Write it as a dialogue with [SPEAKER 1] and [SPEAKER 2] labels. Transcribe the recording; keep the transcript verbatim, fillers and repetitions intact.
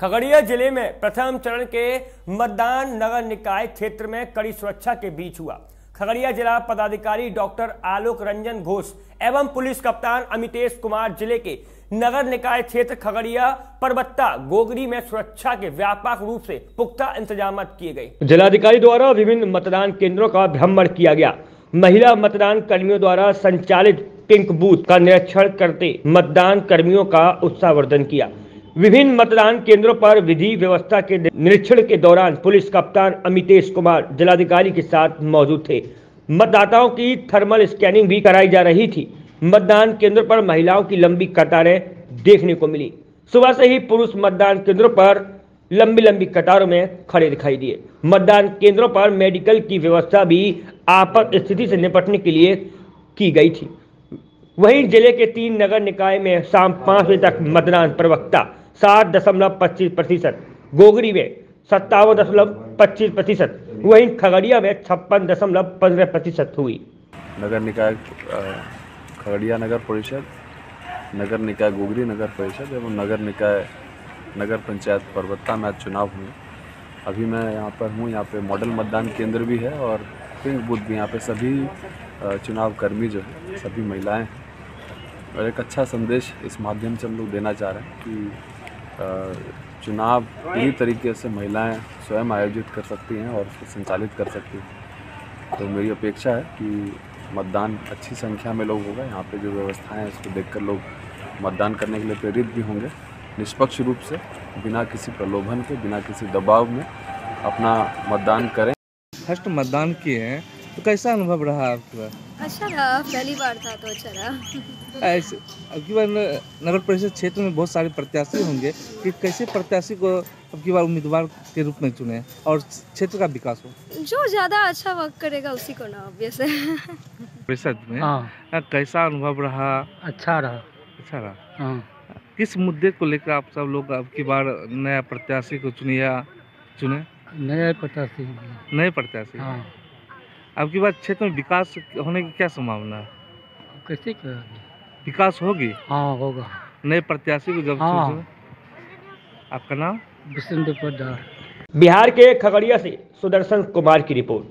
[SPEAKER 1] खगड़िया जिले में प्रथम चरण के मतदान नगर निकाय क्षेत्र में कड़ी सुरक्षा के बीच हुआ। खगड़िया जिला पदाधिकारी डॉक्टर आलोक रंजन घोष एवं पुलिस कप्तान अमितेश कुमार जिले के नगर निकाय क्षेत्र खगड़िया परबत्ता गोगरी में सुरक्षा के व्यापक रूप से पुख्ता इंतजाम किए गए। जिलाधिकारी द्वारा विभिन्न मतदान केंद्रों का भ्रमण किया गया। महिला मतदान कर्मियों द्वारा संचालित पिंक बूथ का निरीक्षण करते मतदान कर्मियों का उत्साहवर्धन किया। विभिन्न मतदान केंद्रों पर विधि व्यवस्था के निरीक्षण के दौरान पुलिस कप्तान अमितेश कुमार जिलाधिकारी के साथ मौजूद थे। मतदाताओं की थर्मल स्कैनिंग भी कराई जा रही थी। मतदान केंद्रों पर महिलाओं की लंबी कतारें देखने को मिली। सुबह से ही पुरुष मतदान केंद्रों पर लंबी लंबी कतारों में खड़े दिखाई दिए। मतदान केंद्रों पर मेडिकल की व्यवस्था भी आपात स्थिति से निपटने के लिए की गई थी। वहीं जिले के तीन नगर निकाय में शाम पाँच बजे तक मतदान प्रवक्ता सात दशमलव पच्चीस प्रतिशत, गोगरी में सत्तावन दशमलव पच्चीस प्रतिशत, वहीं खगड़िया में छप्पन दशमलव पंद्रह प्रतिशत हुई।
[SPEAKER 2] नगर निकाय खगड़िया नगर परिषद, नगर निकाय गोगरी नगर परिषद एवं नगर निकाय नगर पंचायत परबत्ता में आज चुनाव हुए। अभी मैं यहाँ पर हूँ। यहाँ पे मॉडल मतदान केंद्र भी है और पिंक बूथ भी। यहाँ पे सभी चुनाव कर्मी जो है सभी महिलाएं हैं और एक अच्छा संदेश इस माध्यम से हम लोग देना चाह रहे हैं कि चुनाव पूरी तरीके से महिलाएं स्वयं आयोजित कर सकती हैं और उसको संचालित कर सकती हैं। तो मेरी अपेक्षा है कि मतदान अच्छी संख्या में लोग होगा। यहाँ पे जो व्यवस्थाएं हैं उसको देखकर लोग मतदान करने के लिए प्रेरित भी होंगे। निष्पक्ष रूप से बिना किसी प्रलोभन के, बिना किसी दबाव में अपना मतदान करें।
[SPEAKER 3] फर्स्ट मतदान किए हैं तो कैसा अनुभव रहा आपका?
[SPEAKER 4] अच्छा रहा, पहली बार था तो अच्छा रहा।
[SPEAKER 3] ऐसे अब की बार नगर परिषद क्षेत्र में बहुत सारे प्रत्याशी होंगे कि कैसे प्रत्याशी को अब की बार उम्मीदवार के रूप में चुने और क्षेत्र का विकास हो?
[SPEAKER 4] जो ज़्यादा अच्छा वर्क करेगा उसी को ना ऑब्वियस है।
[SPEAKER 3] परिषद में
[SPEAKER 5] हाँ।
[SPEAKER 3] कैसा अनुभव रहा?
[SPEAKER 5] अच्छा रहा।
[SPEAKER 3] अच्छा रहा।
[SPEAKER 5] हाँ।
[SPEAKER 3] किस मुद्दे को लेकर आप सब लोग अब की बार नया प्रत्याशी को चुनिया चुने?
[SPEAKER 5] नए प्रत्याशी।
[SPEAKER 3] नए प्रत्याशी।
[SPEAKER 5] हाँ।
[SPEAKER 3] अब की बार क्षेत्र में विकास होने की क्या संभावना है?
[SPEAKER 5] कैसे करेंगे?
[SPEAKER 3] विकास होगी?
[SPEAKER 5] हाँ होगा।
[SPEAKER 3] नए प्रत्याशी को जब
[SPEAKER 5] हाँ।
[SPEAKER 3] चुने। आपका नाम?
[SPEAKER 5] विष्णु प्रसाद।
[SPEAKER 1] बिहार के खगड़िया से सुदर्शन कुमार की रिपोर्ट।